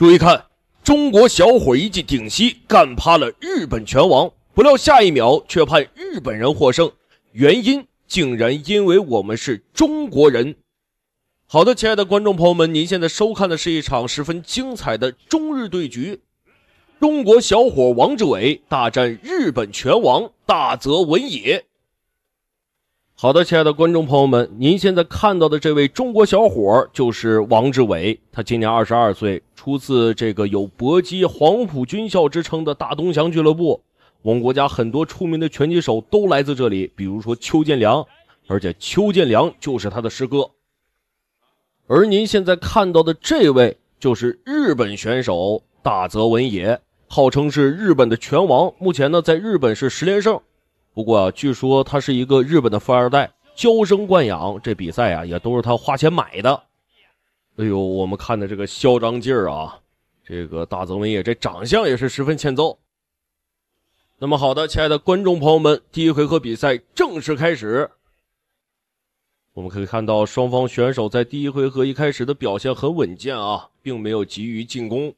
注意看，中国小伙一记顶膝干趴了日本拳王，不料下一秒却判日本人获胜，原因竟然因为我们是中国人。好的，亲爱的观众朋友们，您现在收看的是一场十分精彩的中日对局，中国小伙王志伟大战日本拳王大泽文也。好的，亲爱的观众朋友们，您现在看到的这位中国小伙就是王志伟，他今年22岁，出自这个有搏击黄埔军校之称的大东翔俱乐部。我们国家很多出名的拳击手都来自这里，比如说邱建良，而且邱建良就是他的师哥。而您现在看到的这位就是日本选手大泽文也，号称是日本的拳王，目前呢在日本是10连胜。不过据说他是一个日本的富二代，娇生惯养，这比赛啊也都是他花钱买的。哎呦，我们看的这个嚣张劲儿啊，这个大泽文也这长相也是十分欠揍。那么好的，亲爱的观众朋友们，第一回合比赛正式开始。我们可以看到双方选手在第一回合一开始的表现很稳健啊，并没有急于进攻。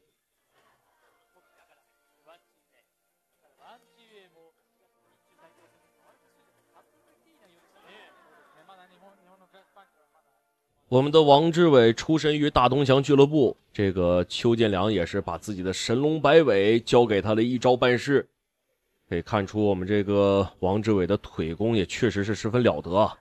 我们的王志伟出身于大东翔俱乐部，这个邱建良也是把自己的神龙摆尾交给他的一招半式。可以看出我们这个王志伟的腿功也确实是十分了得啊。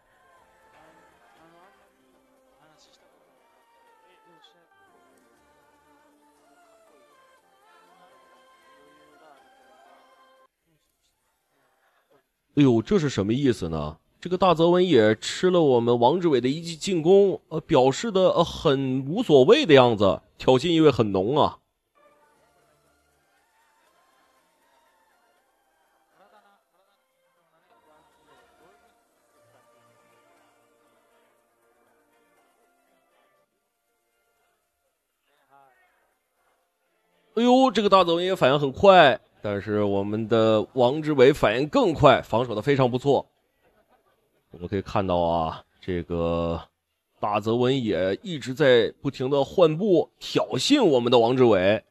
哎呦，这是什么意思呢？这个大泽文也吃了我们王志伟的一记进攻，表示的很无所谓的样子，挑衅意味很浓啊。哎呦，这个大泽文也反应很快，但是我们的王志伟反应更快，防守的非常不错。我们可以看到啊，这个大泽文也一直在不停的换步挑衅我们的王志伟。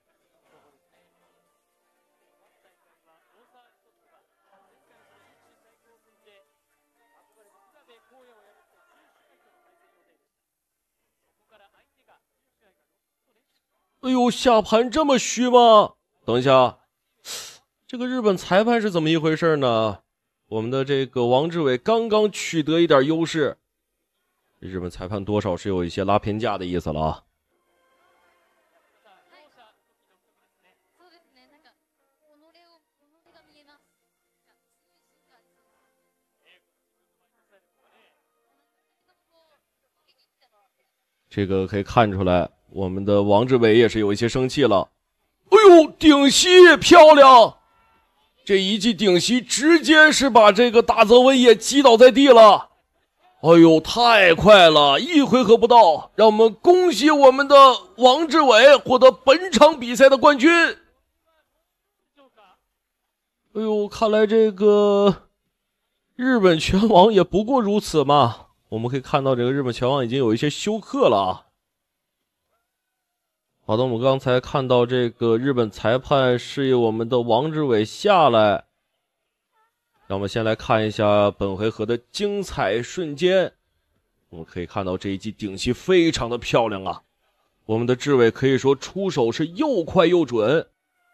哎呦，下盘这么虚吗？等一下，这个日本裁判是怎么一回事呢？我们的这个王志伟刚刚取得一点优势，日本裁判多少是有一些拉偏架的意思了啊。这个可以看出来，我们的王志伟也是有一些生气了。哎呦，顶膝漂亮！这一记顶膝直接是把这个大泽文也击倒在地了。哎呦，太快了，一回合不到，让我们恭喜我们的王志伟获得本场比赛的冠军。哎呦，看来这个日本拳王也不过如此嘛。我们可以看到这个日本拳王已经有一些休克了啊。好的，我们刚才看到这个日本裁判示意我们的王志伟下来。让我们先来看一下本回合的精彩瞬间。我们可以看到这一记顶膝非常的漂亮啊，我们的志伟可以说出手是又快又准。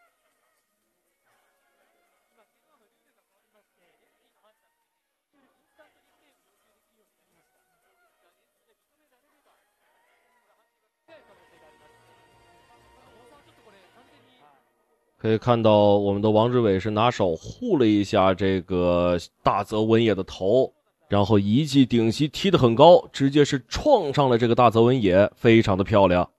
可以看到我们的王志伟是拿手护了一下这个大泽文也的头，然后一记顶膝踢得很高，直接是撞上了这个大泽文也，非常的漂亮。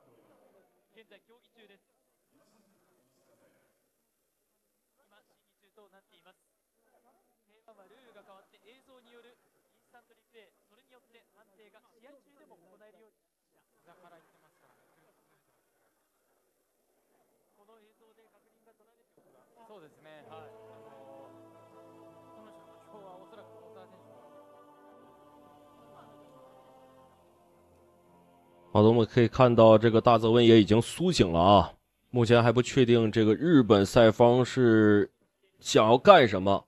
好的，我们可以看到这个大泽文也已经苏醒了啊， 目前还不确定这个日本赛方是想要干什么。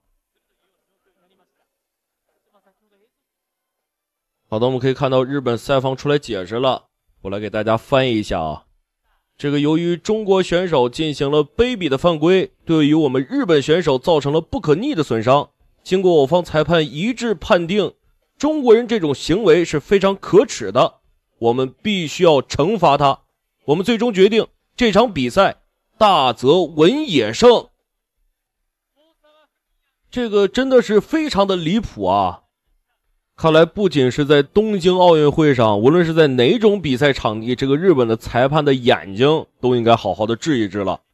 好的，我们可以看到日本赛方出来解释了，我来给大家翻译一下啊。这个由于中国选手进行了卑鄙的犯规，对于我们日本选手造成了不可逆的损伤，经过我方裁判一致判定，中国人这种行为是非常可耻的，我们必须要惩罚他。我们最终决定这场比赛大泽文也胜。这个真的是非常的离谱啊！看来不仅是在东京奥运会上，无论是在哪种比赛场地，这个日本的裁判的眼睛都应该好好的治一治了。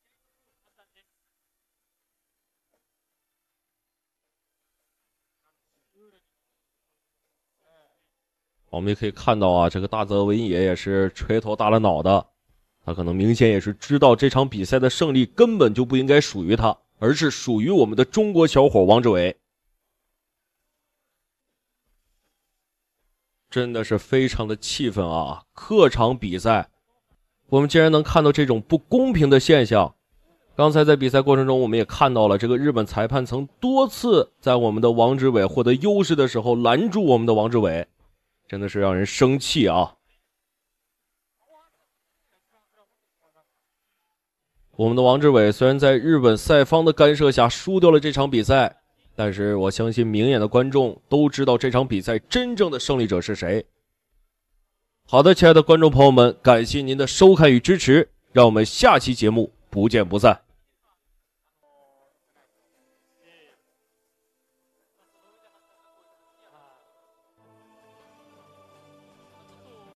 我们也可以看到啊，这个大泽文也也是垂头大了脑的，他可能明显也是知道这场比赛的胜利根本就不应该属于他，而是属于我们的中国小伙王志伟。真的是非常的气愤啊！客场比赛，我们竟然能看到这种不公平的现象。刚才在比赛过程中，我们也看到了这个日本裁判曾多次在我们的王志伟获得优势的时候拦住我们的王志伟，真的是让人生气啊！我们的王志伟虽然在日本赛方的干涉下输掉了这场比赛，但是我相信明眼的观众都知道这场比赛真正的胜利者是谁。好的，亲爱的观众朋友们，感谢您的收看与支持，让我们下期节目不见不散。